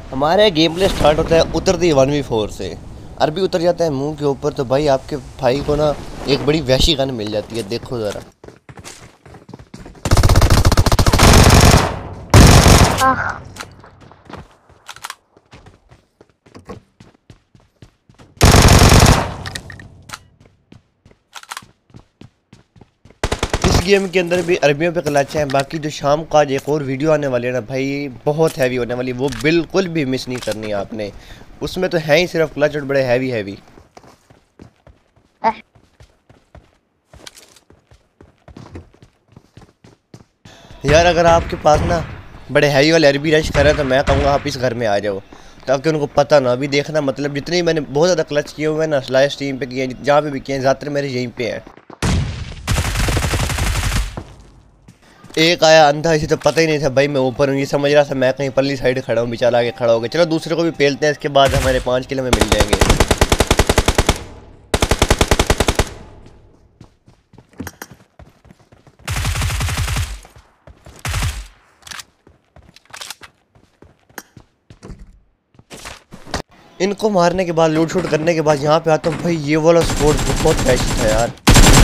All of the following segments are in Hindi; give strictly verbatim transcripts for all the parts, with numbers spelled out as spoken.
हमारा गेम प्ले स्टार्ट होता है उतरती वन वी फोर से। अरबी उतर जाता है मुंह के ऊपर तो भाई आपके भाई को ना एक बड़ी वैशी गन मिल जाती है। देखो ज़रा इस गेम के अंदर भी अरबियों पे क्लच है। बाकी जो शाम का आज एक और वीडियो आने वाली है ना भाई, बहुत हैवी होने वाली, वो बिल्कुल भी मिस नहीं करनी है आपने। उसमें तो है ही सिर्फ क्लच और बड़े हैवी हैवी। यार अगर आपके पास ना बड़े हैवी वाले अरबी रश कर रहे हैं तो मैं कहूँगा आप इस घर में आ जाओ, ताकि उनको पता ना। अभी देखना मतलब जितने मैंने बहुत ज़्यादा क्लच किए हुए हैं ना, लाइव स्ट्रीम पे किए, जहाँ पे भी किए हैं, ज़्यादातर मेरे यहीं पे हैं। एक आया अंधा, इसे तो पता ही नहीं था भाई मैं ऊपर हूँ, ये समझ रहा था मैं कहीं पल्ली साइड खड़ा हूँ, बेचारा आगे खड़ा हो गया। चलो दूसरे को भी पेलते हैं, इसके बाद हमारे पाँच किलो में मिल जाएंगे। इनको मारने के बाद, लूट शूट करने के बाद यहाँ पे आता हूँ भाई, ये वाला स्पोर्ट बहुत फैशी था यार।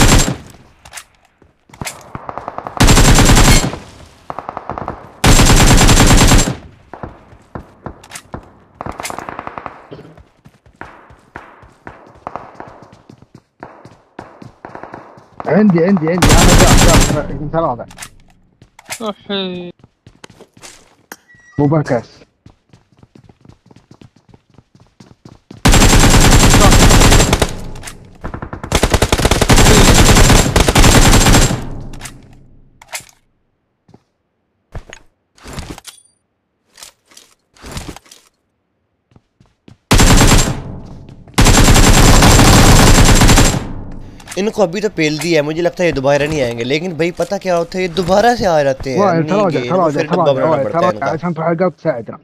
عندي عندي عندي انا جاء جاء ثلاثة صحي مو بركاس. इनको अभी तो पेल दिया है, मुझे लगता है ये दोबारा नहीं आएंगे, लेकिन भाई पता क्या होता है, ये दोबारा से आ जाते हैं। تراجع تراجع تراجع تراجع عشان تروح القلب تساعدنا.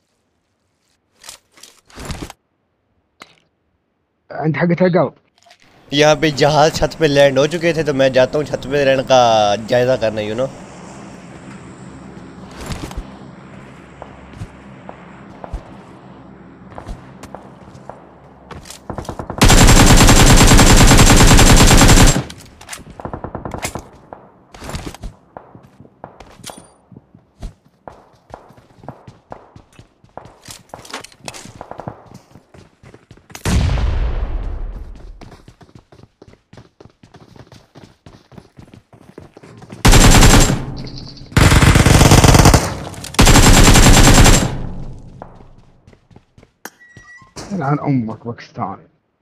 عند حقة القلب. यहाँ पे जहाज छत पे लैंड हो चुके थे तो मैं जाता हूँ छत पे रहने का जायजा करना, यू नो। الآن أمك باكستان.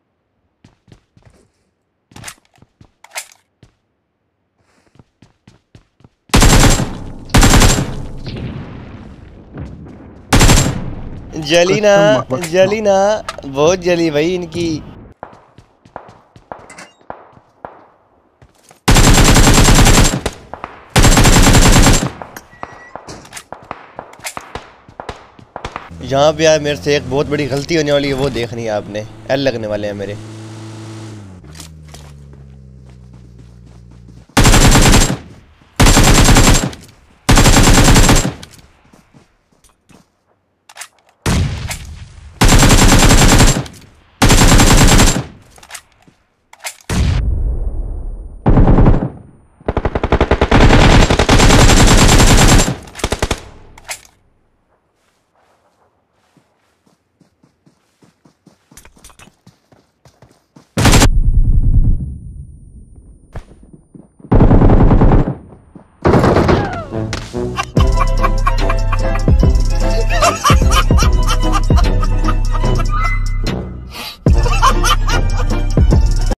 जली ना जली ना, बहुत जली भाई इनकी। यहाँ पे यार मेरे से एक बहुत बड़ी गलती होने वाली है, वो देखनी है आपने। एल लगने वाले हैं मेरे।